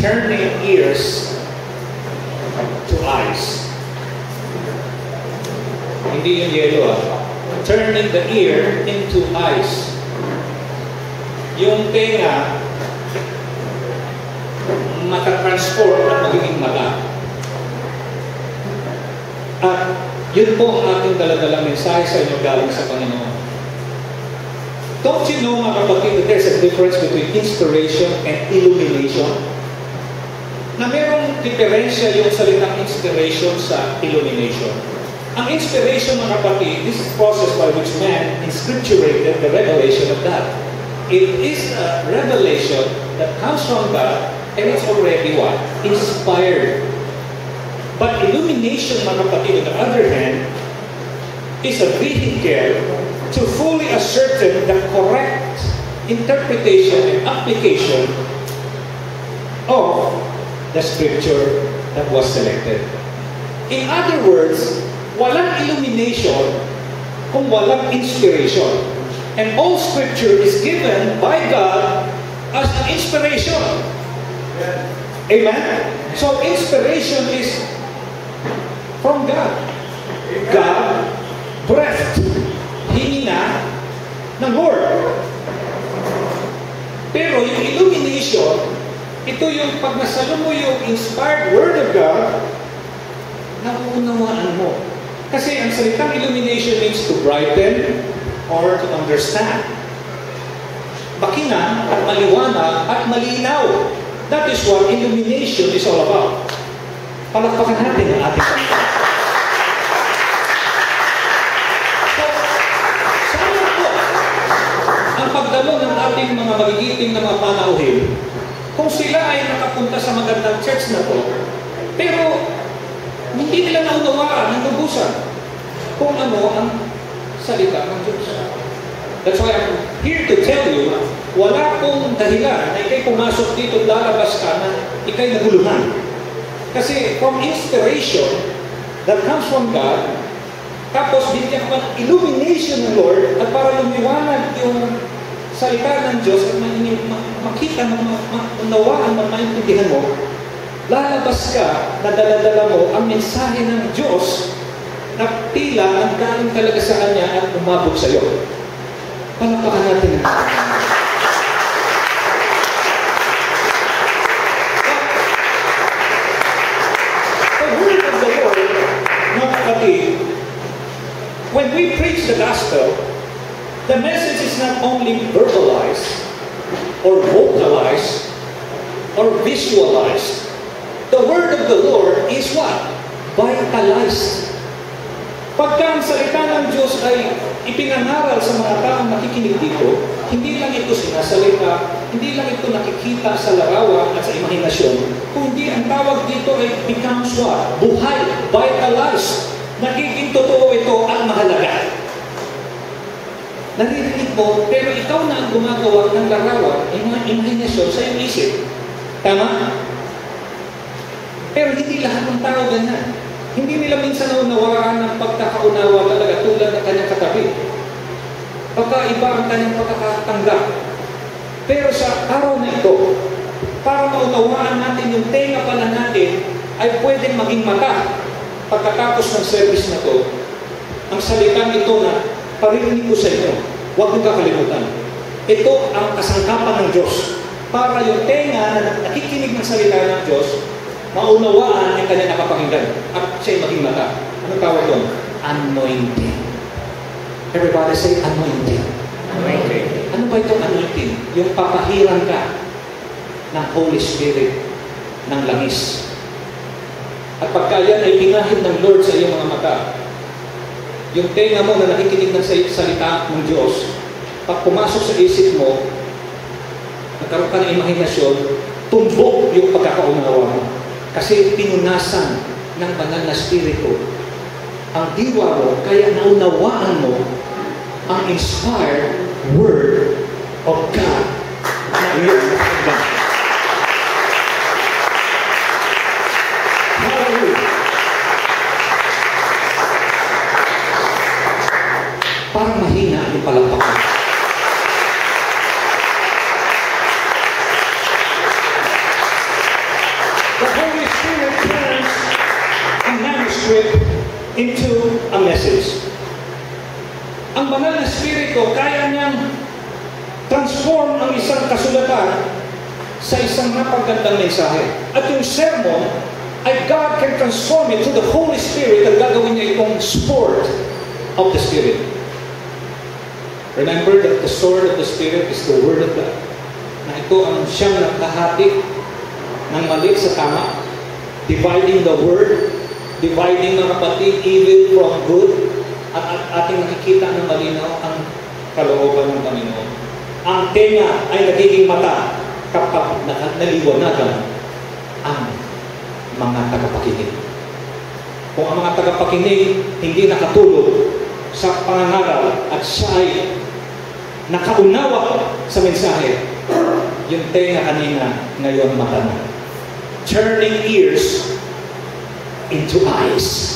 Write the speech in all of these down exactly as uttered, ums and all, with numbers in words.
turning ears to eyes. Hindi yung yellow ah. Turning the ear into eyes. Yung tenga, matatransform at magiging mata. At yun po ang ating daladalang mensahe sa inyo galing sa Panginoon. Don't you know, mga kapatid, that there's a difference between inspiration and illumination? Na merong diferensya yung salitang inspiration sa illumination. Ang inspiration, mga kapatid, this is the process by which man inscripturated the revelation of God. It is a revelation that comes from God, and it's already what? Inspired. But illumination, mga kapatid, on the other hand, is a vehicle to fully ascertain the correct interpretation and application of the scripture that was selected. In other words, walang illumination kung walang inspiration. And all scripture is given by God as an inspiration. Amen? So inspiration is from God. God breathed, hina ng Lord. Pero yung illumination, ito yung pag nasalo mo yung inspired word of God, nauunawaan mo. Kasi ang salitang illumination means to brighten or to understand. Bakinan at maliwanag at malinaw. That is what illumination is all about. Palakpakan natin ang ating Panginoon. So, sana po ang pagdalo ng ating mga magigiting na mga panauhin, kung sila ay nakapunta sa magandang church na to, pero hindi nila naunawaan ng lubusan kung ano ang salita ng Diyos. That's why I'm here to tell you, wala pong dahilan na ikay pumasok dito at lalabas ka na ikay naguluhan. Kasi from inspiration that comes from God, tapos bigyan ka ng illumination ng Lord at para lumiwanag yung salita ng Diyos at makita, maunawaan, maintindihan mo, lalabas ka na dala-dala mo ang mensahe ng Diyos na tila ang galing talaga sa Kanya at umabot sa iyo. Palapakan natin. The word of the Lord, mga kapatid, when we preach the gospel, the message is not only verbalized or vocalized or visualized. The word of the Lord is what? Vitalized. Pagka ang salita ng Diyos ay ipinangaral sa mga taong nakikinig dito, hindi lang ito sinasalita, hindi lang ito nakikita sa larawan at sa imahinasyon, kundi ang tawag dito ay becomes what? Buhay, vitalized. Nagiging totoo ito at mahalaga. Naririnig mo, pero ikaw na ang gumagawa ng larawan, imahinasyon sa iyong isip. Tama? Pero hindi lahat ng tao ganyan. Hindi nila minsan naunawaan ng pagkakaunawa talaga tulad ng kanyang katabi. Baka iba ang kanyang pagkakatanggap. Pero sa araw na ito, para maunawaan natin yung tenga pala natin ay pwedeng maging mata pagkatapos ng service na to. Ang salitang ito na parinig ko sa inyo, huwag mong kakalimutan. Ito ang kasangkapan ng Diyos para yung tenga na nakikinig ng salita ng Diyos maunawaan ang kanya nakapakinggan at siya'y maging mata. Anong tawag doon? Anointing. Everybody say anointing. Anointing. Ano ba itong anointing? Yung papahiran ka ng Holy Spirit ng langis. At pagka yan ay pinahid ng Lord sa iyong mga mata, yung tenga mo na nakikinig ng salita ng Diyos, pag pumasok sa isip mo, nagkaroon ka ng imahinasyon, tumbok yung pagkakaunawa mo. Kasi pinunasan ng banal na spirito ang diwa mo, kaya naunawaan mo ang inspired word of God na iyong nakakabang. Hallelujah! Parang mahina yung palakpakan. script into a message. Ang banal na Espiritu, kaya niyang transform ang isang kasulatan sa isang napagandang mensahe. At yung sermon, ay God can transform it to the Holy Spirit at gagawin niya itong sword of the Spirit. Remember that the sword of the Spirit is the Word of God. Na ito ang siyang nakahati ng mali sa tama, dividing the Word, dividing mga kapatid, evil from good, at, at ating nakikita ng malinaw ang kalooban ng Panginoon. Ang tenga ay nagiging mata kapag naliwanagan ang mga tagapakinig. Kung ang mga tagapakinig hindi nakatulog sa pangangaral at siya ay nakaunawa sa mensahe, yung tenga kanina ngayon mata na. Turning ears into eyes.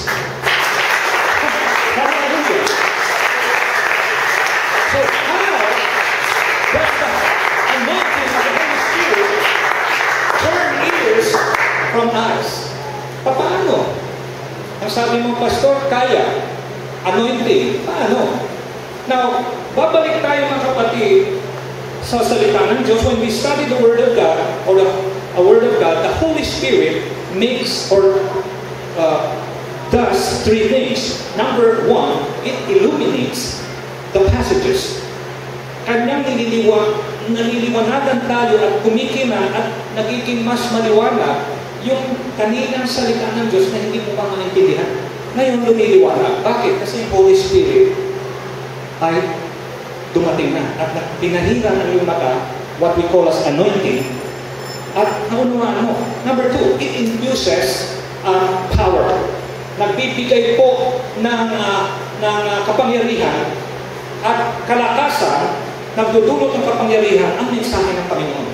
So how does the anointing of the Holy Spirit turn ears from eyes? Paano? Ang sabi mo, Pastor, kaya. Anointing. Paano? Now, babalik tayo mga kapatid sa salita ng Diyos. When we study the Word of God, or a, a Word of God, the Holy Spirit makes or uh, does three things. Number one, it illuminates the passages. Kanyang nililiwa, naliliwanagan tayo at kumikina at nagiging mas maliwanag yung kaninang salita ng Diyos na hindi mo pa maintindihan. Ngayon lumiliwanag. Bakit? Kasi yung Holy Spirit ay dumating na at pinahira ng iyong mata, what we call as anointing, at naunawaan mo. Number two, it infuses uh, power. Nagbibigay po ng, uh, ng uh, kapangyarihan at kalakasan, nagdudulot ng kapangyarihan ang mensahe ng Panginoon.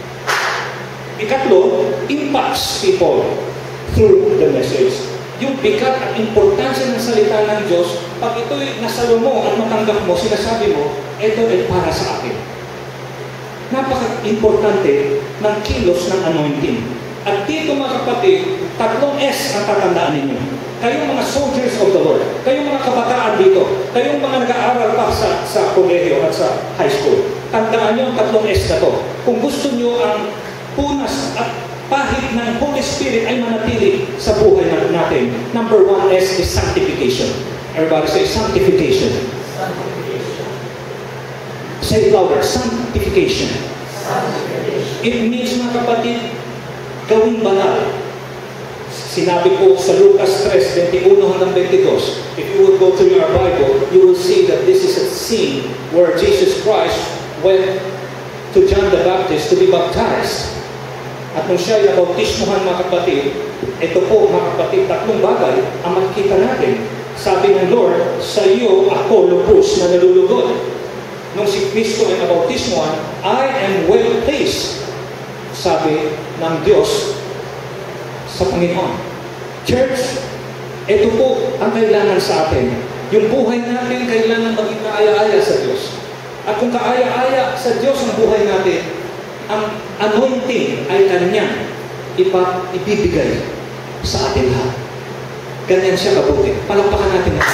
Ikatlo, impacts people through the message. Yung bigat at importansya ng salita ng Diyos, pag ito'y nasalo mo at matanggap mo, sinasabi mo, ito ay para sa akin. Napaka-importante ng kilos ng anointing. At dito mga kapatid, tatlong S ang tatandaan ninyo. Kayong mga soldiers of the Lord, kayong mga kabataan dito, kayong mga nag-aaral pa sa, sa kolehiyo at sa high school, tandaan nyo ang tatlong S na to. Kung gusto nyo ang punas at pahit ng Holy Spirit ay manatili sa buhay natin, number one S is sanctification. Everybody say sanctification. Sanctification. Say it louder, sanctification. Sanctification. It means mga kapatid, gawing banal. Sinabi po sa Lucas three, twenty-one hanggang twenty-two, if you would go through your Bible, you will see that this is a scene where Jesus Christ went to John the Baptist to be baptized. At nung siya ay nabautismuhan mga kapatid, ito po mga kapatid, tatlong bagay ang makikita natin. Sabi ng Lord, sa iyo ako lubos na nalulugod. Nung si Kristo ay nabautismuhan, I am well pleased, sabi ng Diyos sa Panginoon. Church, ito po ang kailangan sa atin. Yung buhay natin kailangan maging kaaya-aya sa Diyos. At kung kaaya-aya sa Diyos ang buhay natin, ang anointing ay kanyang ipa, ibibigay sa atin lahat. Ganyan siya kabuti. Palakpakan natin ang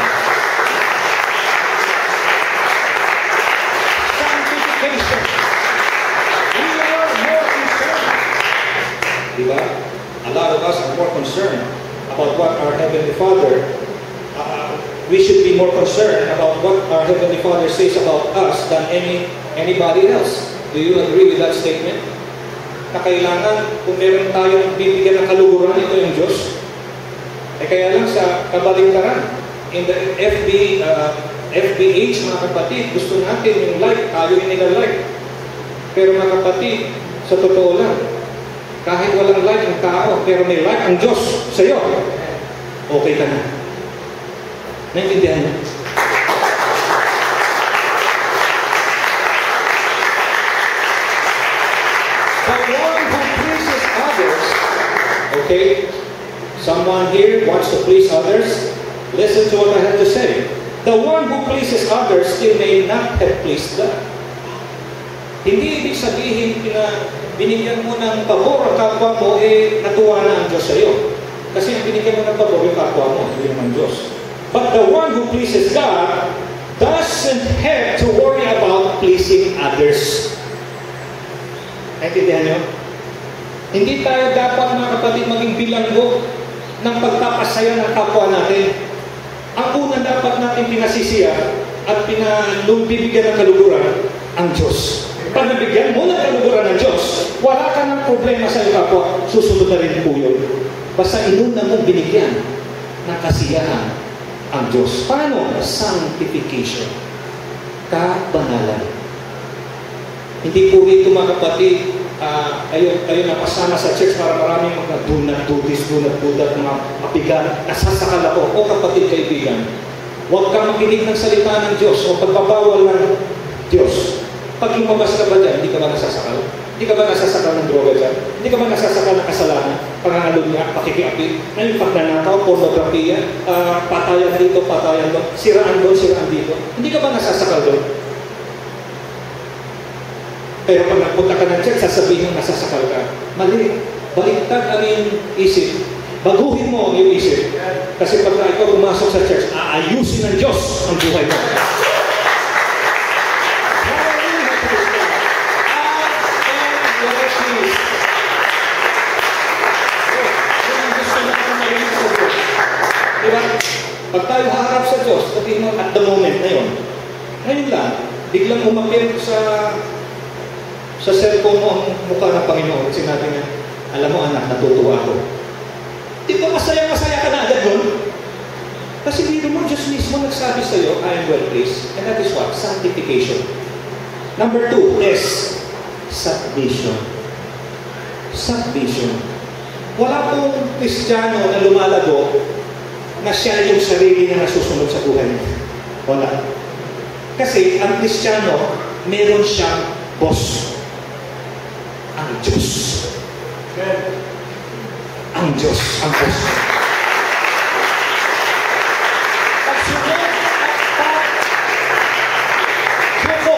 sanctification. We are more concerned. Diba? A lot of us are more concerned about what our Heavenly Father, uh, we should be more concerned about what our Heavenly Father says about us than any anybody else. Do you agree with that statement? Na kailangan, kung meron tayong bibigyan ng kaluguran, ito yung Diyos. Eh kaya lang sa kabaligtaran, in the F B, uh, F B H, mga kapatid, gusto natin yung light, tayo yung nila light. Pero mga kapatid, sa totoo lang, kahit walang light ang tao, pero may light ang Diyos sa iyo, okay ka na. Naintindihan niyo? Okay, someone here wants to please others. Listen to what I have to say. The one who pleases others still may not have pleased God. Hindi ibig sabihin na binigyan mo ng pabor ang kapwa mo, eh natuwa na ang Diyos sa iyo. Kasi ang binigyan mo ng pabor yung kapwa mo, hindi naman Diyos. But the one who pleases God doesn't have to worry about pleasing others. Naintindihan niyo? Hindi tayo dapat, mga kapatid, maging bilanggo ng pagpapasaya ng kapwa natin. Ang una dapat natin pinasisiya at pinabibigyan ng kaluguran ang Diyos. Pag nabigyan mo ng kaluguran ng Diyos, wala ka ng problema sa iyong kapwa, susunod na rin po yun. Basta inuna mong binigyan ng kasiyahan ang Diyos. Paano? Sanctification. Kabanalan. Hindi po rito, mga kapatid, uh, kayo, kayo napasama sa church para maraming mga do not do this, do not do that, mga mabigat, nasasakal ako. O kapatid, kaibigan, huwag kang makinig ng salita ng Diyos o pagbabawal ng Diyos. Pag lumabas ka ba dyan, hindi ka ba nasasakal? Hindi ka ba nasasakal ng droga dyan? Hindi ka ba nasasakal ng kasalanan? Pangangalunya, pakikiapit, ngayon pagnanakaw, pornografiya, uh, patayan dito, patayan doon, siraan doon, siraan dito. Hindi ka ba nasasakal doon? Pero pag nagpunta ka ng church, sasabihin mo nasasakal ka. Mali. Baliktad ang iyong isip. Baguhin mo ang iyong isip. Kasi pag ikaw pumasok sa church, aayusin ng Diyos ang buhay mo. Diba? Pag tayo haharap sa Diyos, sabihin mo at the moment na yun, ngayon lang, biglang umapir sa sa cellphone mo ang mukha ng Panginoon. Sinabi niya, alam mo anak, natutuwa ako. Di ba masaya-masaya ka na agad nun? Kasi dito mo, Diyos mismo nagsabi sa iyo, I am well pleased. And that is what? Sanctification. Number two is submission. Submission. Wala pong Kristiyano na lumalago na siya yung sarili na nasusunod sa buhay niya. Wala. Kasi ang Kristiyano, meron siyang boss. Ang Diyos. Ang Diyos. Ang boss. At sunod at sufok.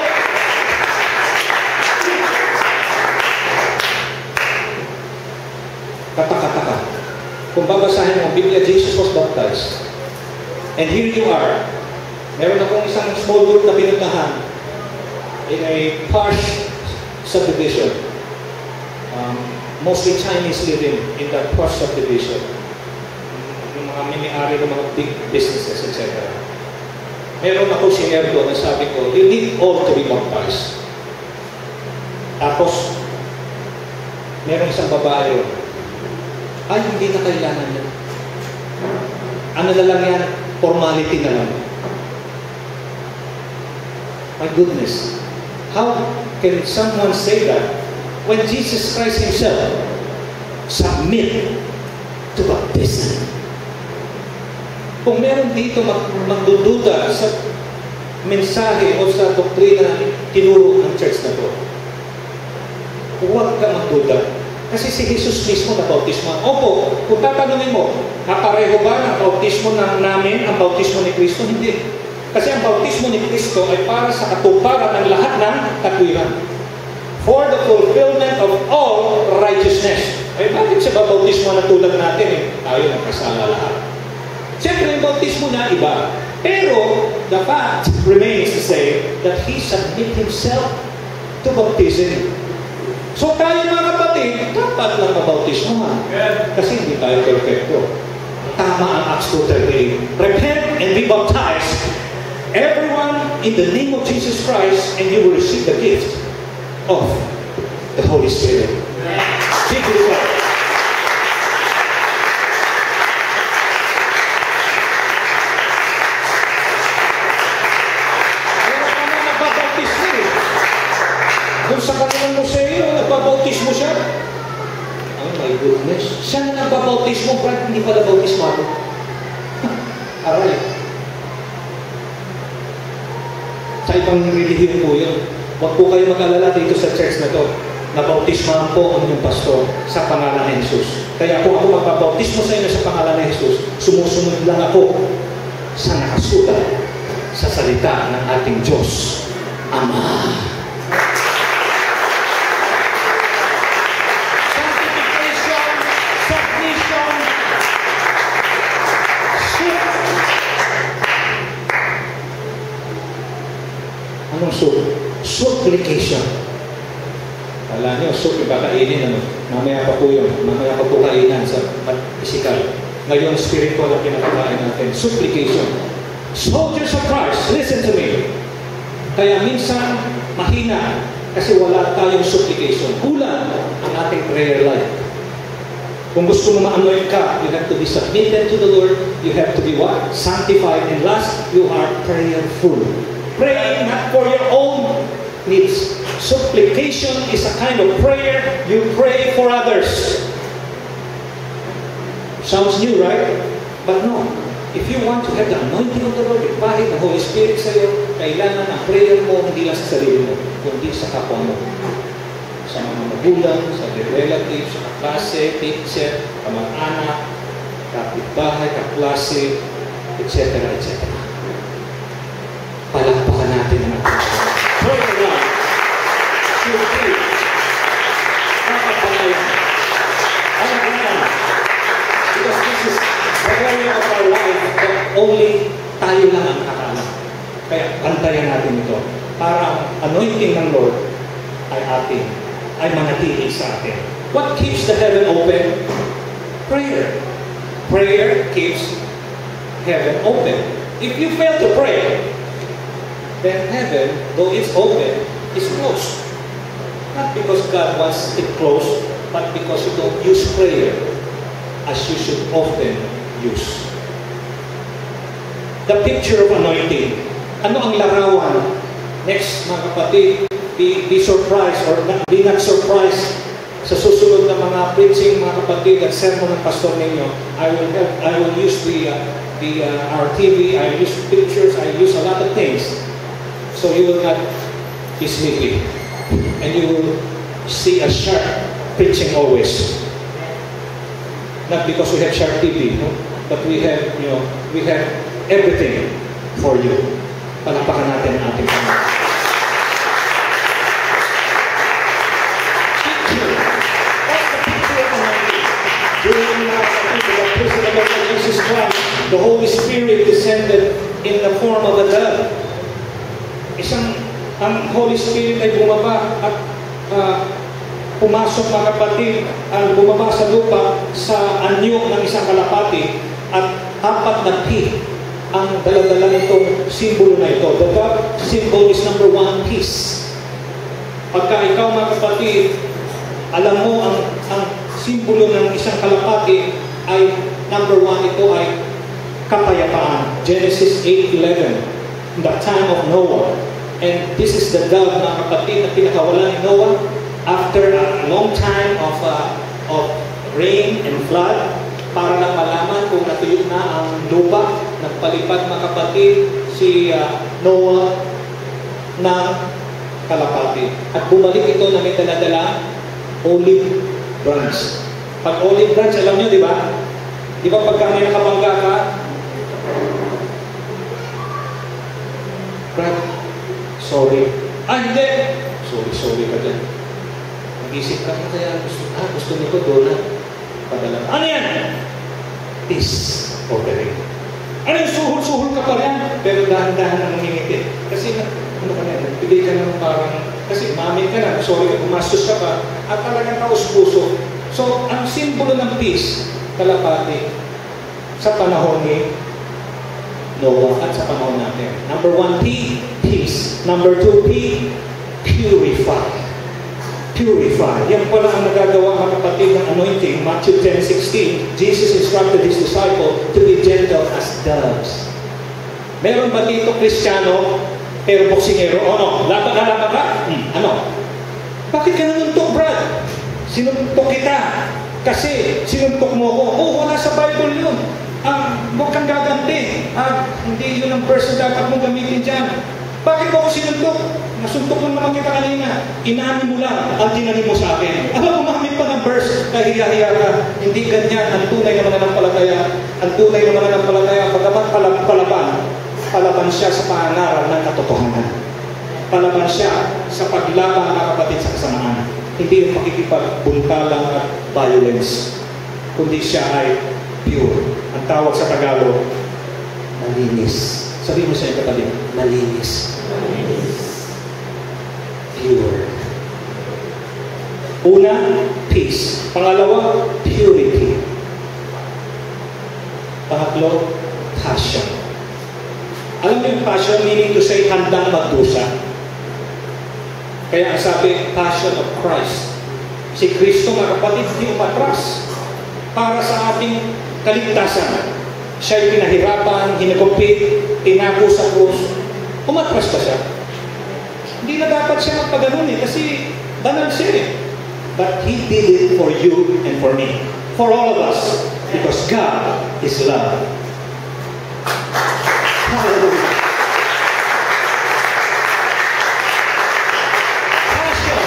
Kataka-taka. Kung babasahin mo, Biblia, Jesus was baptized. And here you are. Meron akong isang small group na pinuntahan in a harsh subdivision. Um, mostly Chinese living in that harsh subdivision. Yung mga may-ari ng mga big businesses, et cetera. Meron ako sinare doon na sabi ko, you need all to be baptized. Tapos, meron isang babae yun. Ay, hindi na kailangan yan. Ano na lang yan? Formality na lang. My goodness. How can someone say that when Jesus Christ Himself submit to baptism? Kung meron dito mag magdududa sa mensahe o sa doktrina na tinuro ng church na to, huwag ka magduda. Kasi si Jesus mismo na bautismo. Opo, kung tatanungin mo, kapareho ba ng bautismo na namin ang bautismo ni Kristo? Hindi. Kasi ang bautismo ni Kristo ay para sa katuparan ng lahat ng katwiran. For the fulfillment of all righteousness. Ay, bakit siya ba bautismo na tulad natin eh? Tayo nakasala lahat. Siyempre, yung bautismo na iba. Pero, the fact remains to say that He submit Himself to baptism. So tayo mga kapatid, dapat lang mabautismohan. Kasi hindi tayo perfecto. Tama ang Acts two thirty-eight. Repent and be baptized, everyone in the name of Jesus Christ, and you will receive the gift of the Holy Spirit. Be glorified. Kung sa kanilang museo, nagbabautismo siya. Oh my goodness. Siya na nagbabautismo, Brad, hindi pala bautismado. Aray. Sa ibang relihiyon po yun. Huwag po kayo mag-alala dito sa church na to. Nabautismahan po ang inyong pastor sa pangalan ni Jesus. Kaya kung ako magbabautismo sa inyo sa pangalan ni Jesus, sumusunod lang ako sa nakasulat sa salita ng ating Diyos, Ama. Anong soup? Supplication. Alam niyo, soup yung kakainin, ano? Mamaya pa po yun. Mamaya pa po kainan sa physical. Ngayon, spiritual ang kinakakain natin. Supplication. Soldiers of Christ, listen to me. Kaya minsan, mahina kasi wala tayong supplication. Kulang ang ating prayer life. Kung gusto mo ma-anoint ka, you have to be submitted to the Lord. You have to be what? Sanctified. And last, you are prayerful. Praying not for your own needs. Supplication is a kind of prayer you pray for others. Sounds new, right? But no. If you want to have the anointing of the Lord, kahit the Holy Spirit sa iyo, kailangan ang prayer mo hindi lang sa sarili mo, kundi sa kapwa mo. Sa mga magulang, sa relatives, sa kaklase, teacher, kamag-anak, kapitbahay, kaklase, et cetera, et cetera. Palakpakan natin ang ating Pray for God. Surely, nakapanayan. Alam-alam. Because this is the area of our life that only tayo lang ang nakakaalam. Kaya bantayan natin ito. Para anointing ng Lord ay ating, ay manatili sa atin. What keeps the heaven open? Prayer. Prayer keeps heaven open. If you fail to pray, then heaven, though it's open, is closed. Not because God wants it closed, but because you don't use prayer as you should often use. The picture of anointing. Ano ang larawan? Next, mga kapatid, be, be surprised or not, be not surprised sa susunod na mga preaching, mga kapatid, at sermon ng pastor ninyo. I will have, I will use the, uh, the uh, our T V, I will use pictures, I will use a lot of things. So you will not be sleepy. And you will see a sharp preaching always. Not because we have sharp T V, no? But we have, you know, we have everything for you. Palapakan natin ang ating Panginoon. Picture. What's the picture of anointing? During the prison of our Lord Jesus Christ, the Holy Spirit descended in the form of a dove. Isang, ang Holy Spirit ay bumaba at uh, pumasok mga kapatid, ang bumaba sa lupa sa anyo ng isang kalapati at apat na pi ang daladala nitong simbolo na ito. The dove symbol is number one, peace. Pagka ikaw mga kapatid, alam mo ang, ang simbolo ng isang kalapati ay number one, ito ay kapayapaan. Genesis eight eleven, in the time of Noah. And this is the dove mga kapatid na pinakawala ni Noah after a long time of uh, of rain and flood, para lang malaman kung natuyo na ang lupa. Nagpalipad mga kapatid si uh, Noah ng kalapati. At bumalik ito na may dala-dala olive branch. Pag olive branch, alam nyo, di ba? Di ba pagka may nakabangga ka, Brad, sorry. Ah, hindi! Sorry, sorry ka dyan. Mag-isip ka na kaya gusto, ah, gusto nito doon na padala. Ano yan? Peace offering. Ano yung suhol-suhol ka pa rin? Pero dahan-dahan na namingiti. Kasi, ano ka na, nagbigay ka ng parang, kasi mami ka na, sorry ka, gumastos ka pa, at talagang kaus-puso. So, ang simbolo ng peace, kalapati, sa panahon ni Noah at sa panahon natin. Number one, P, peace. Number two, P, purify. Purify. Yan pala ang nagagawa mga kapatid ng anointing. Matthew ten sixteen, Jesus instructed His disciple to be gentle as doves. Meron ba dito Kristiyano, pero boksingero? O no? Laban na laban ka? Hmm. Ano? Bakit ka nanuntok, Brad? Sinuntok kita. Kasi sinuntok mo ko. Oh, wala sa Bible yun. Ah, huwag kang gaganti. Ah, hindi yun ang verse na dapat mong gamitin dyan. Bakit mo ako sinuntok? Nasuntok lang naman kita kanina. Inaani mo lang ang tinanim mo sa akin. Aba, gumamit pa ng verse, kahiya-hiya ka. Hindi ganyan ang tunay na mananampalataya. Ang tunay na mananampalataya, pagkamat palaban, palaban siya sa pangaral ng katotohanan. Palaban siya sa paglaban ng kapatid sa kasamaan. Hindi yung pakikipagbuntalang at violence. Kundi siya ay pure. Ang tawag sa Tagalog, malinis. Sabihin mo sa iyo kapatid, malinis. Malinis. pure. Una, peace. Pangalawa, purity. Pangatlo, passion. Alam mo yung passion, meaning to say, handang magdusa. Kaya ang sabi, passion of Christ. Si Kristo, mga kapatid, di umatras para sa ating kaligtasan. Siya'y pinahirapan, hinagupit, tinako sa krus. Umatras pa siya. Hindi na dapat siya magpaganon eh, kasi banal siya eh. But He did it for you and for me. For all of us. Because God is love. Hallelujah. Passion.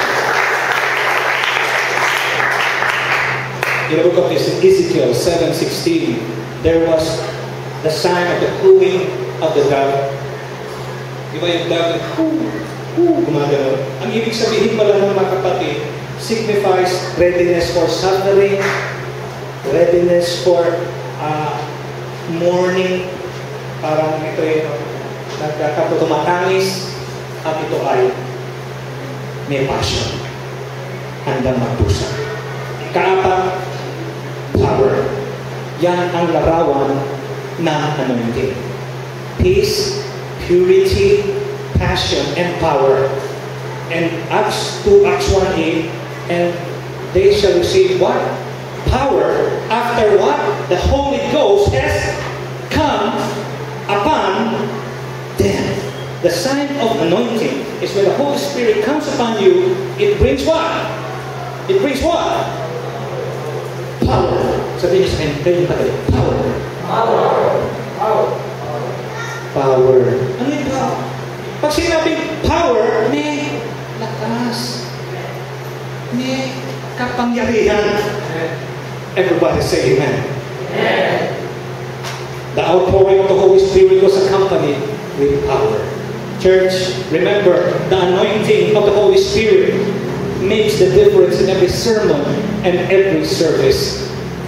In the book of Ezekiel seven sixteen, there was the sign of the cooing of the dove. Di ba yung dove, coo, coo, gumagano. Ang ibig sabihin pala ng mga kapatid, signifies readiness for suffering, readiness for uh, mourning, parang ito yung nagkakatumatangis, at ito ay may passion, handang magdusa. Ikaapat, power. Yan ang larawan ng anointing. Peace, purity, passion, and power. And Acts two, Acts one eight, and they shall receive what? Power, after what? The Holy Ghost has come upon them. The sign of anointing is when the Holy Spirit comes upon you, it brings what? It brings what? Power. Sabihin niyo sa akin, kayo yung tagal. Power. Power. Power. Power. Ano yung power? Pag sinabing power, may lakas. May kapangyarihan. Everybody say amen. Amen. The outpouring of the Holy Spirit was accompanied with power. Church, remember, the anointing of the Holy Spirit makes the difference in every sermon and every service.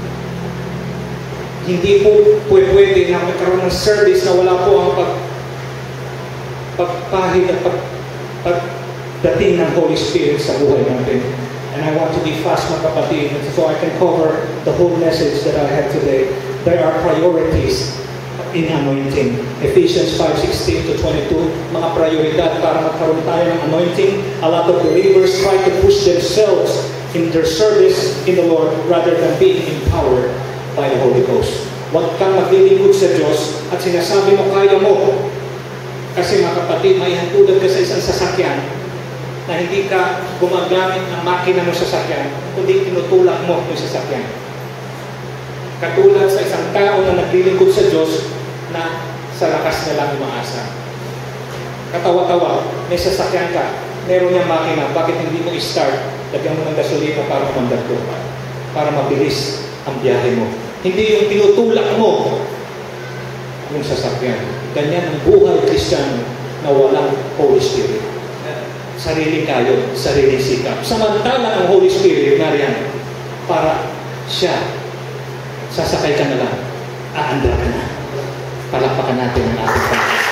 Hindi po pwede na magkaroon ng service na wala po ang pag pagpahid at pag, pagdating ng Holy Spirit sa buhay natin. And I want to be fast, mga kapatid, so I can cover the whole message that I have today. There are priorities in anointing. Ephesians five sixteen to twenty-two, mga prioridad para magkaroon tayo ng anointing. A lot of believers try to push themselves in their service in the Lord rather than being empowered by the Holy Ghost. Huwag kang maglilingkod sa Diyos at sinasabi mo kaya mo. Kasi mga kapatid, may hantulad ka sa isang sasakyan na hindi ka gumagamit ng makina mo sa sasakyan, kundi tinutulak mo yung sasakyan. Katulad sa isang tao na naglilingkod sa Diyos na sa lakas na lang umaasa. Katawa-tawa, may sasakyan ka, meron niyang makina, bakit hindi mo i-start? Lagyan mo ng gasolina para umandar ko, para mabilis ang biyahe mo. Hindi yung tinutulak mo yung sasakyan. Ganyan ang buhay Kristiyano na walang Holy Spirit. Sarili kayo, sarili sikap. Samantala ang Holy Spirit, nariyan, para siya, sasakay ka na lang, aandar ka na. Palakpakan natin ang ating Panginoon.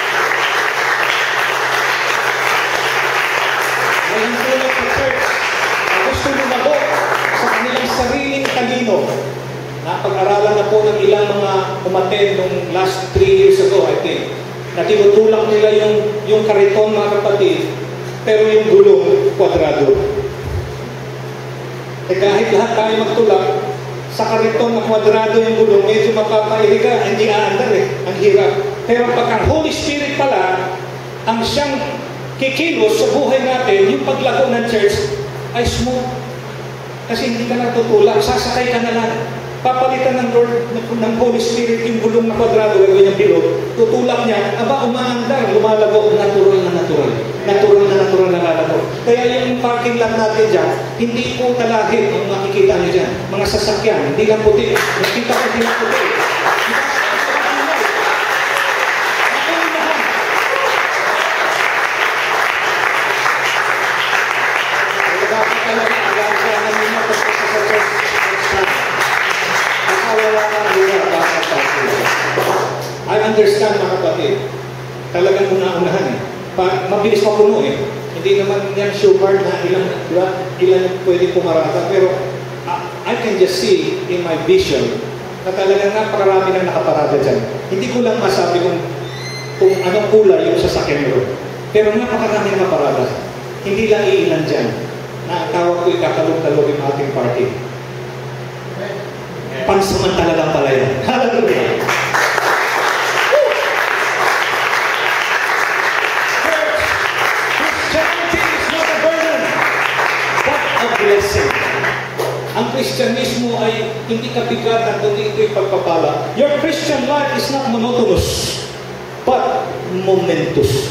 Ngayon tulad sa church, na gusto lumago sa kanilang sariling talino. Napag-aralan na po ng ilang mga umaten nung last three years ago, I think, na tinutulak nila yung, yung kariton, mga kapatid, pero yung gulong, kwadrado. Eh kahit lahat tayo magtulak, sa kariton na kwadrado yung gulong, medyo mapapairiga, hindi aandar eh, ang hirap. Pero pagka Holy Spirit pala, ang siyang kikilos sa buhay natin, yung paglago ng church, ay smooth. Kasi hindi ka natutulak, sasakay ka na lang. Papalitan ng Lord, ng Holy Spirit, yung gulong na kwadrado, gagawin niyang bilog, tutulak niya, aba, umaandar, lumalago, natural na natural. Natural na natural na lalago. Kaya yung parking lot natin dyan, hindi po talahit ang makikita niyo dyan. Mga sasakyan, hindi lang puti. Nakita ko hindi lang puti. I understand, mga kapatid. Talagang una-unahan eh. Pa, mabilis mapuno eh. Hindi naman yan sure na ilan, di ba, ilan pwede pumarata. Pero uh, I can just see in my vision na talagang napakarami na nakaparada dyan. Hindi ko lang masabi kung, kung anong kulay yung sasakyan nyo. Pero napakarami na nakaparada. Hindi lang iilan dyan na tawag ko ikakalog-kalog yung ating party. Pansamantala lang pala yan. Hallelujah! Christianity is not a burden, but a blessing. Ang Kristyanismo ay hindi kabigatan, kundi ito'y pagpapala. Your Christian life is not monotonous, but momentous.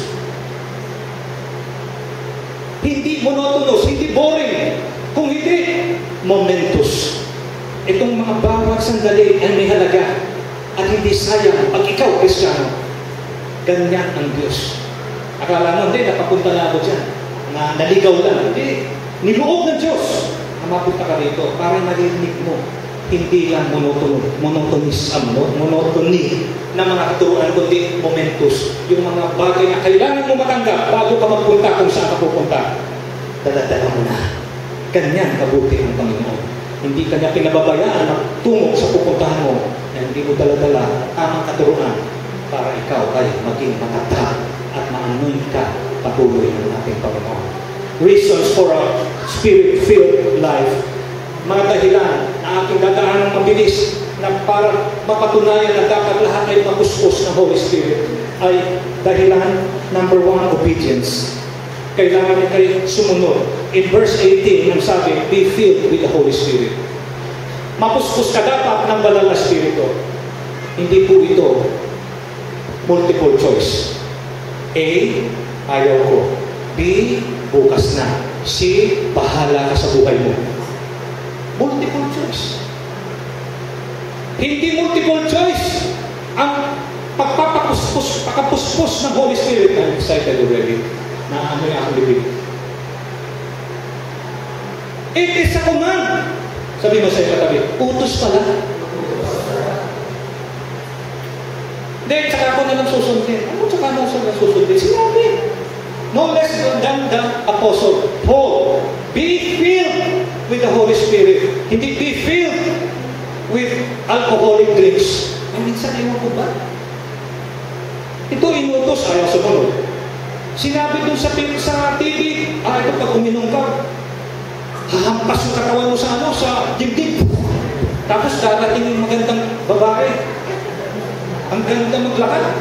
Hindi monotonous, hindi boring. Kung hindi, momentous. Itong mga bawat sandali ay may halaga at hindi sayang pag ikaw, Kristiyano. Ganyan ang Diyos. Akala mo, hindi, napapunta na ako dyan. Na naligaw lang. Hindi. Niloob ng Diyos na mapunta ka rito para marinig mo. Hindi lang monotonous, monotonous, ano, monotony na mga katuruan, kundi momentus. Yung mga bagay na kailangan mo matanggap bago ka magpunta kung saan ka pupunta. Daladala mo na. Ganyan kabuti ang Panginoon. Hindi kanya pinababayaan na tungo sa pupuntahan mo na hindi mo daladala tamang katuruan para ikaw ay maging matatag at ma-anoint ka patuloy ng ating Panginoon. Reasons for a spirit-filled life. Mga dahilan na aking dadaan ng mabilis na para mapatunayan na dapat lahat ay mapuspos ng Holy Spirit ay dahilan number one, obedience. Kailangan niya kayo sumunod. In verse eighteen, ang sabi, be filled with the Holy Spirit. Mapuspos ka dapat ng banal na Espiritu. Hindi po ito multiple choice. A, ayaw ko. B, bukas na. C, bahala ka sa buhay mo. Multiple choice. Hindi multiple choice ang pagpapapuspos, pagpapuspos ng Holy Spirit. I'm excited already. Na ano yung akong bibig. It is a command. Sabi mo sa'yo katabi, utos pala. Hindi, tsaka ako na lang susundin. Ano tsaka na ako na susundin? Sinabi. No less than the Apostle Paul. Be filled with the Holy Spirit. Hindi be filled with alcoholic drinks. Ay, minsan ewan ko ba? Ito inutos, ayaw sumunod. Sinabi dun sa, sa T V, ah, ito pag uminom ka, hahampas yung katawan mo sa ano, sa dibdib. Tapos dadating yung magandang babae. Ang ganda maglakad.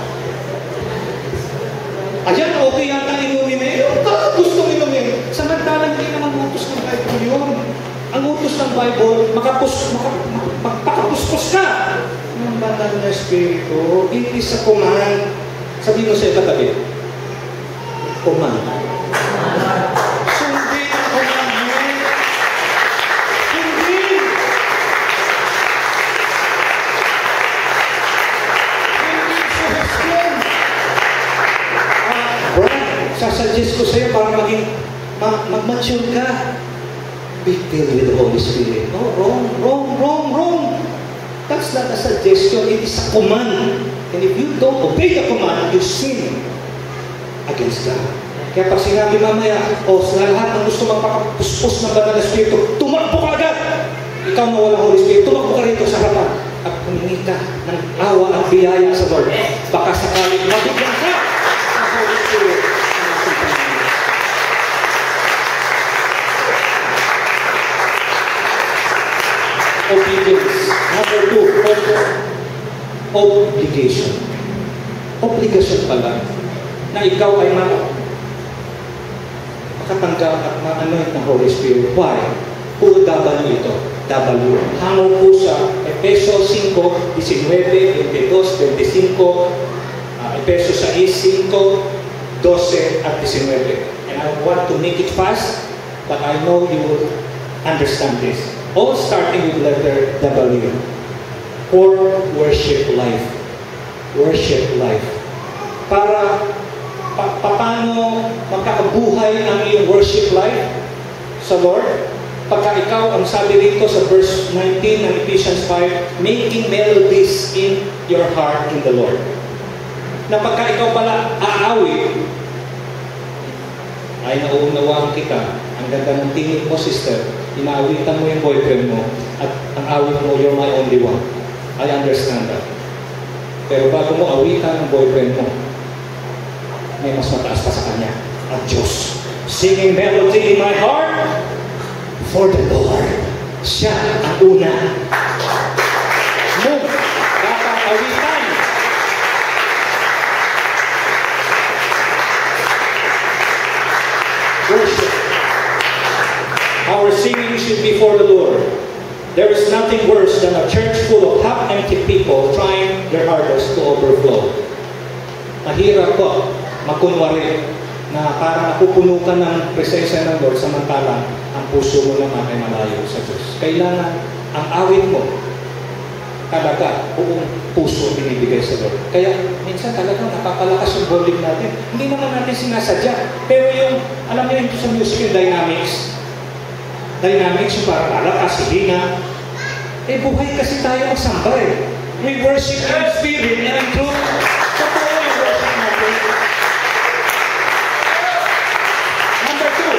Ayan, okay yata inumin na yun. Ah, gusto inumin. Samantalang hindi naman utos ng Bible yun. Ang utos ng Bible, makapus, maka, magpakapuspos ka. Ang banal na Espiritu, it is a command. Sabi mo sa katabi, command. Sundin ang commandment. Sundin. Hindi suggestion. Ah, Brad, sasuggest ko sa'yo para maging ma mag-mature ka. Be filled with the Holy Spirit. No, wrong, wrong, wrong, wrong. That's not a suggestion. It is a command. And if you don't obey the command, you sin against God. Kaya pag sinabi mamaya, o sa lahat ng gusto magpakapuspos ng banal na Espiritu, tumakbo ka agad! Ikaw na walang Holy Spirit, tumakbo ka rito sa harapan at humingi ka ng awa at biyaya sa Lord. Baka sakaling mabigyan ka ng Holy Spirit. Obedience. Number two, obligation. Obligation pala na ikaw ay makatanggap at ma-anoint ng Holy Spirit. Why? Puro W ito. W. Hango po sa Efeso five, nineteen, twenty-two, twenty-five, uh, Efeso six, five, twelve, at nineteen. And I want to make it fast, but I know you will understand this. All starting with letter W. For worship life. Worship life. Para pa, paano magkakabuhay ang iyong worship life sa Lord? Pagka ikaw, ang sabi rito sa verse nineteen ng Ephesians five, making melodies in your heart in the Lord. Na pagka ikaw pala aawi, ay nauunawaan kita. Ang ganda ng tingin mo, sister. Inaawitan mo yung boyfriend mo at ang awit mo, you're my only one. I understand that. Pero bago mo awitan ang boyfriend mo, may mas mataas pa sa kanya, ang Diyos. Singing melody in my heart for the Lord. Siya ang una mo dapat awitan. Worship. Our singing should be for the Lord. There is nothing worse than a church full of half-empty people trying their hardest to overflow. Mahirap po makunwari na parang napupuno ka ng presensya ng Lord samantalang ang puso mo naman ay malayo sa Diyos. Kailangan ang awit mo talaga buong puso binibigay sa Lord. Kaya minsan talagang napapalakas yung volume natin. Hindi naman natin sinasadya. Pero yung, alam niyo yung sa music yung dynamics. Dynamics yung parang alakas, hina. Eh buhay kasi tayo magsamba eh. We worship in spirit and in truth. Totoo yung worship natin. Number two.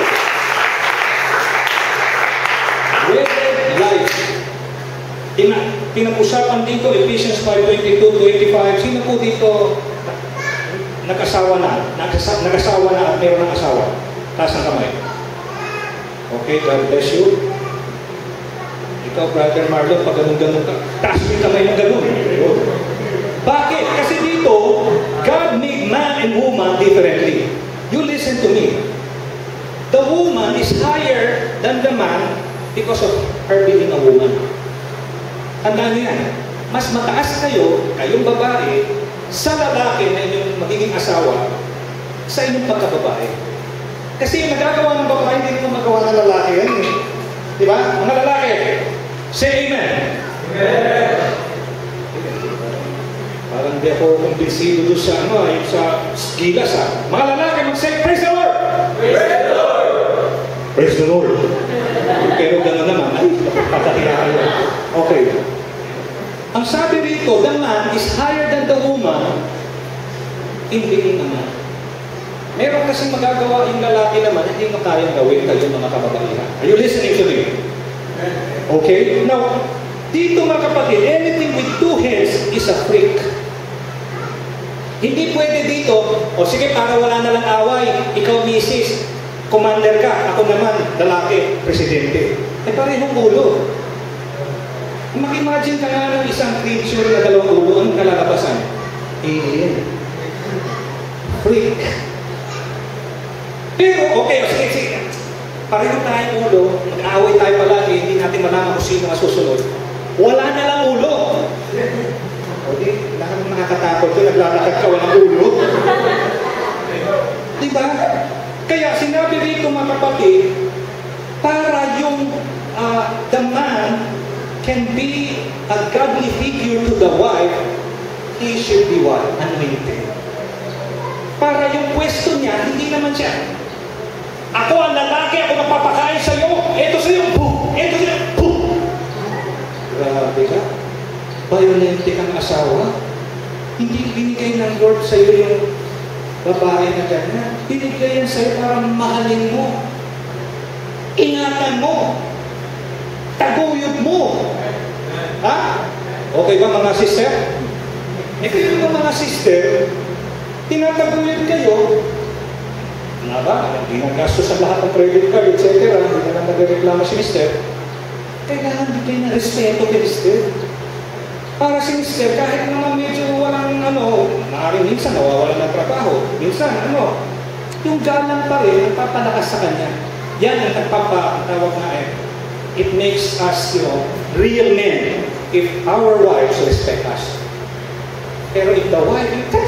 Wedded life. Ina, pinag-usapan dito, Ephesians five twenty-two to twenty-five. Sino po dito nag-asawa na? Nag-asawa, nag-asawa na at mayroon ng asawa? Taas ang kamay. Okay, God bless you. Ikaw, Brother Marlon, pag ganun-ganun ka, taas yung kamay ng ganun. Bakit? Kasi dito, God made man and woman differently. You listen to me. The woman is higher than the man because of her being a woman. Tandaan niyo yan. Mas mataas kayo, kayong babae, sa lalaki na inyong magiging asawa, sa inyong pagkababae. Kasi yung nagagawa ng babae, hindi mo magawa ng lalaki yan eh. Di ba? Mga lalaki, say amen. Amen. Parang di ako kumbinsido doon sa ano, yung sa gilas ha. Mga lalaki, mag-say, praise the Lord! Praise the Lord! Praise the Lord! Pero gano'n naman, ay, napagpatahiyan kayo. Okay. Ang sabi rito, the man is higher than the woman in being a man. Meron kasing magagawa yung lalaki naman, hindi mo kayang gawin kayo mga kababaihan. Are you listening to me? Okay? Now, dito mga kapatid, anything with two hands is a freak. Hindi pwede dito, o sige, para wala na lang away, ikaw misis, commander ka, ako naman, lalaki, presidente. Eh parehong ulo. Mag-imagine ka nga ng isang creature na dalawang ulo, ang kalalabasan? Alien. Freak. Pero, okay, sige, sige. Pareho tayong ulo, mag-aaway tayo palagi, hindi natin malaman kung sino ang susunod. Wala na lang ulo. O di, nakakatakot ko, naglalakad ka, walang ulo. Diba? Kaya sinabi rito mga kapatid, para yung uh, the man can be a godly figure to the wife, he should be what? Anointed. Para yung pwesto niya, hindi naman siya, ako ang lalaki, ako napapakain sa iyo, eto sa iyo, boom! Eto sa iyo, boom! Grabe ka. Violente kang asawa. Hindi binigay ng Lord sa iyo yung babae na ganyan. Binigay yan sa iyo para mahalin mo. Ingatan mo. Taguyod mo. Ha? Okay ba mga sister? Eh kayo yung mga sister, tinataguyod kayo, na ba? Hindi nang gasto sa lahat ng credit card, et cetera. Hindi na lang nagreklamo si mister. Kailangan bigay na respeto kay mister. Para si mister, kahit naman medyo walang ano, maaaring minsan nawawala ng trabaho, minsan ano, yung galang pa rin, nagpapalakas sa kanya. Yan ang nagpapatawag na eh. It makes us, you know, real men if our wives respect us. Pero if the wife,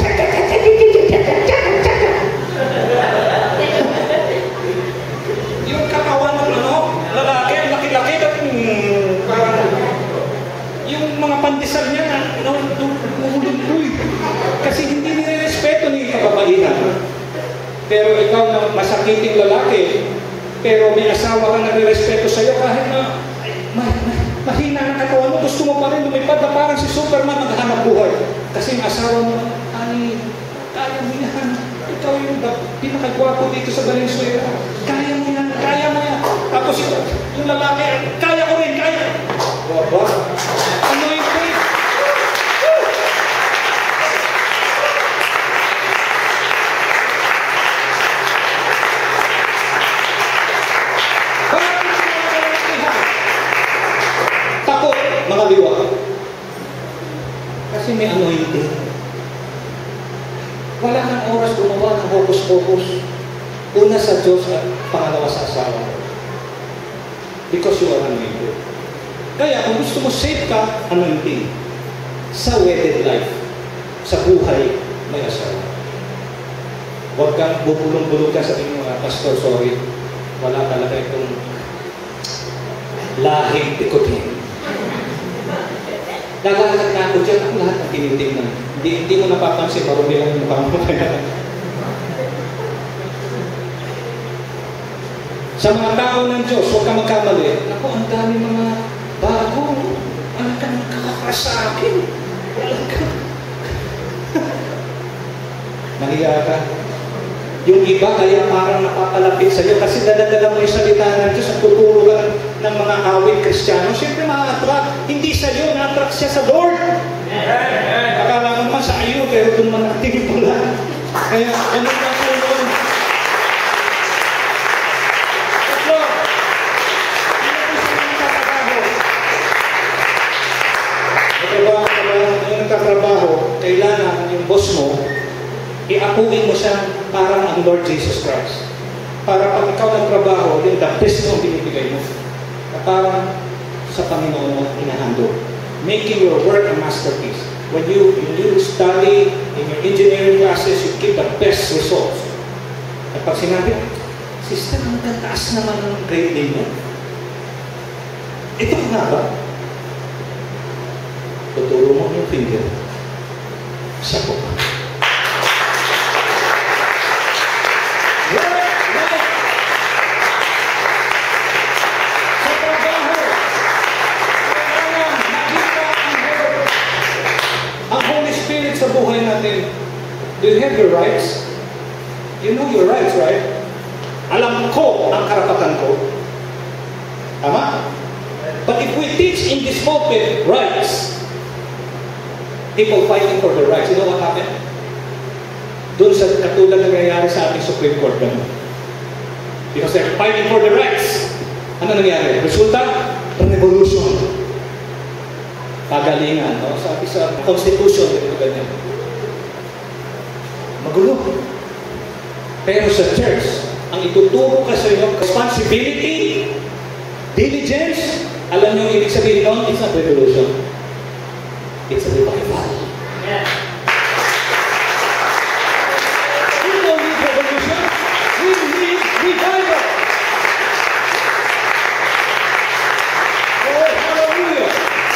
yung katawan ng ano, lalaki, laki-laki, hmm, parang, yung mga pandesal niya na, no, umuululoy. Kasi hindi nire-respeto ni kababaihan. Pero ikaw na masakiting lalaki, pero may asawa ka na nire-respeto sa'yo, kahit na ma ma mahina ang katawan mo, gusto mo pa rin lumipad na parang si Superman maghanap buhay. Kasi yung asawa mo, ay, kaya mo yan. ikaw yung pinakagwapo dito sa Valenzuela. Kaya mo yan, kaya mo yan. Tapos ito, yung lalaki, kaya ko rin, kaya. Waba, ano yung faith? Takot, makaliwa. Kasi may anointing. Wala kang oras gumawa ng hocus-pocus. Una sa Diyos at pangalawa sa asawa. Because you are anointed. Kaya kung gusto mo safe ka, anointing. Sa wedded life, sa buhay, may asawa. Huwag kang bubulong-bulong ka sa inyong uh, pastor, sorry. Wala talaga itong lahing tikutin. Nagalat na ako dyan, ang lahat ng tinitingnan. Hindi, hindi mo napapansin, marumi lang yung mukha mo. Sa mga tao ng Diyos, huwag ka magkamali. Ako, ang dami mga bago. Ano ka nakakakas sa akin? Wala ka. Nahiya ka. Yung iba kaya parang napapalapit sa iyo kasi daladala mo yung salita ng Diyos at tuturo ka ng mga awit Kristiyano. Siyempre ma-attract. Hindi sa iyo, na-attract siya sa Lord. Akala mo naman sa iyo, pero doon man natin pula. Kaya ano na sa Lord? Tatlo. Yung nagtatrabaho, kailangan yung boss mo, i-apuin mo siya parang ang Lord Jesus Christ. Para pag ikaw nagtrabaho, yung the best mo binibigay mo. Na parang sa Panginoon mo inahandle. Making your work a masterpiece. When you, when you study in your engineering classes, you give the best results. At pag sinabi, sister, ang taas naman ng grade mo. Ito nga ba? Tuturo mo yung finger. Siya po. Sa buhay natin, do you have your rights? You know your rights, right? Alam ko ang karapatan ko. Tama? But if we teach in this pulpit rights, people fighting for their rights, you know what happened? Doon sa katulad na nangyayari sa ating Supreme Court naman. Because they're fighting for their rights. Ano nangyari? Resulta? Revolution. Pagalingan, no? Sabi sa Constitution, ito ganyan. Magulo. Pero sa church, ang ituturo ka sa iyo, responsibility, diligence, alam niyo yung ibig sabihin nun, it's not revolution. It's a revival. Yeah. We don't need revolution. We need revival. Oh, hallelujah.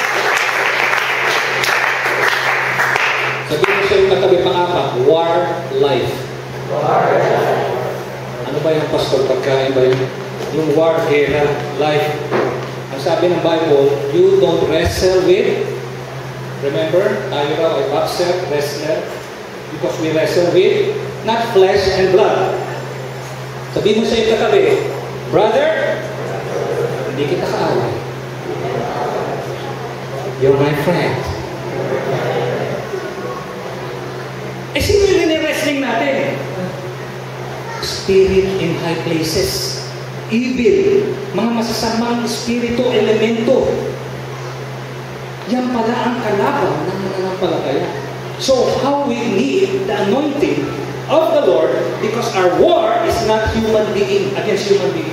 Sabihin mo siya yung katabi pang-apat, war life. War life. Ano ba yung pastor? Pagkain ba yun? Yung war era life. Ang sabi ng Bible, you don't wrestle with, remember, tayo raw ay boxer, wrestler, because we wrestle with, not flesh and blood. Sabihin mo siya yung katabi, brother, hindi kita kaaway. You're my friend. Eh, sino yung nire-wrestling natin? Spirit in high places. Evil. Mga masasamang espiritu, elemento. Yan pala ang kalaban ng mananampalataya. So, how we need the anointing of the Lord because our war is not human being against human being.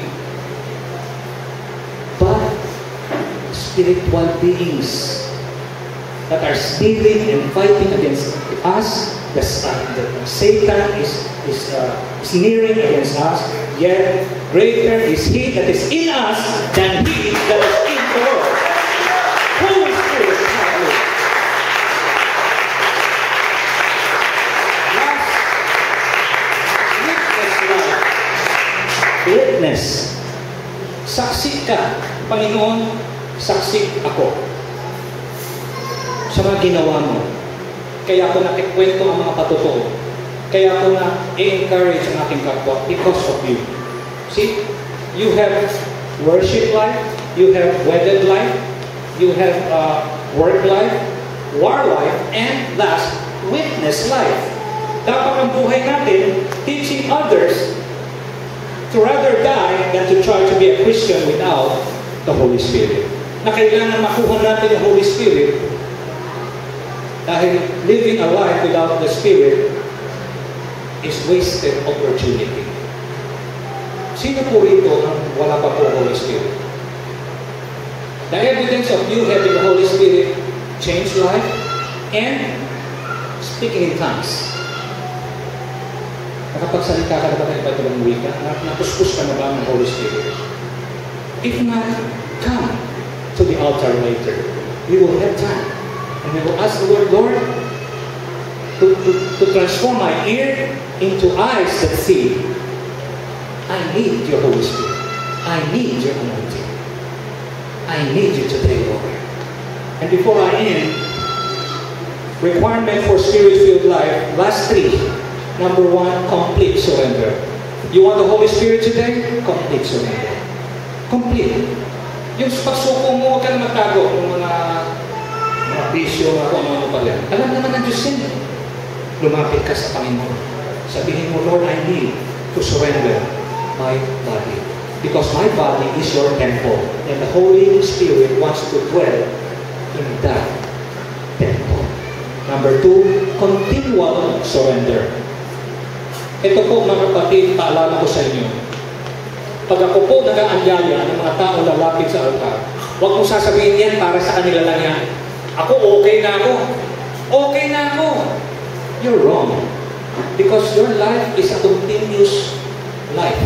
But spiritual beings that are stealing and fighting against us. The, the Satan is, is uh, sneering against us, yet greater is He that is in us than He that is in the world. Holy Spirit, hallelujah. Last, witness life. Witness. Saksi ka, Panginoon, saksi ako sa mga ginawa mo. Kaya ako nakikwento ang mga patotoo. Kaya ko na i-encourage ang aking kapwa because of you. See, you have worship life, you have wedded life, you have uh, work life, war life, and last, witness life. Dapat ang buhay natin, teaching others to rather die than to try to be a Christian without the Holy Spirit. Na kailangan makuha natin yung Holy Spirit dahil living a life without the Spirit is wasted opportunity. Sino po rito ang wala pa po Holy Spirit? The evidence of you having the Holy Spirit change life and speaking in tongues. Nakapagsalita ka na ba ng iba't ibang wika? Napuspos ka na ba ng Holy Spirit? If not, come to the altar later. We will have time. And we will ask the Lord, Lord, to, to, to transform my ear into eyes that see. I need your Holy Spirit. I need your anointing. I need you today, Lord. And before I end, requirement for Spirit-filled life, last three. Number one, complete surrender. You want the Holy Spirit today? Complete surrender. Complete. Yung pagsuko mo, huwag ka na magtago ng mga mga bisyo, mga kung ano pa yan. Alam naman ng Diyos yan. Lumapit ka sa Panginoon. Sabihin mo, Lord, I need to surrender my body. Because my body is your temple. And the Holy Spirit wants to dwell in that temple. Number two, continual surrender. Ito po mga kapatid, paalala ko sa inyo. Pag ako po nag-aanyaya ng mga tao lalapit sa altar, huwag mo sasabihin yan para sa kanila lang yan. Ako, okay na ako. Okay na ako. You're wrong. Because your life is a continuous life.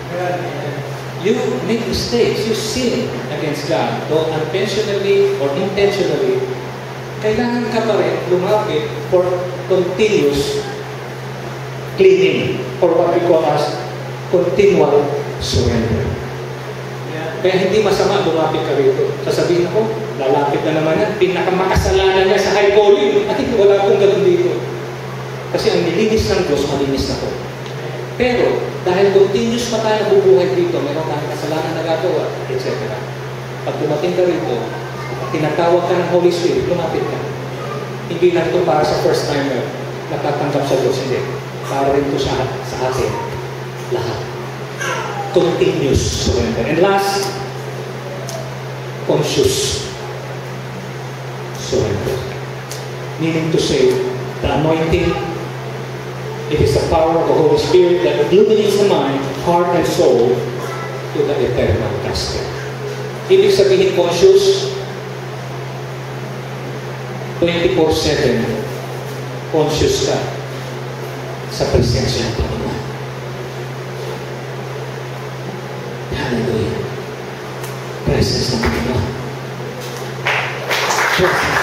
You make mistakes. You sin against God. Though unintentionally or intentionally, kailangan ka pa rin lumapit for continuous cleaning, or what we call as continual surrender. Kaya hindi masama lumapit ka rito. Sasabihin ako, lalapit na naman yan, pinakamakasalanan niya sa high calling. Ay, wala akong ganun dito. Kasi ang nilinis ng Diyos, malinis na po. Pero, dahil continuous pa tayo bubuhay dito, meron tayong kasalanan na gagawa, et cetera. Pag dumating ka rito, tinatawag ka ng Holy Spirit, lumapit ka. Hindi lang ito para sa first timer, natatanggap sa Diyos, hindi. Para rin ito sa, sa atin, lahat. Continuous surrender. And last, conscious surrender. Meaning to say, the anointing, it is the power of the Holy Spirit that illuminates the mind, heart, and soul to the eternal gospel. Ibig sabihin conscious, twenty-four seven, conscious ka sa presensya ng Panginoon. Hallelujah. Presence ng Panginoon. Presence.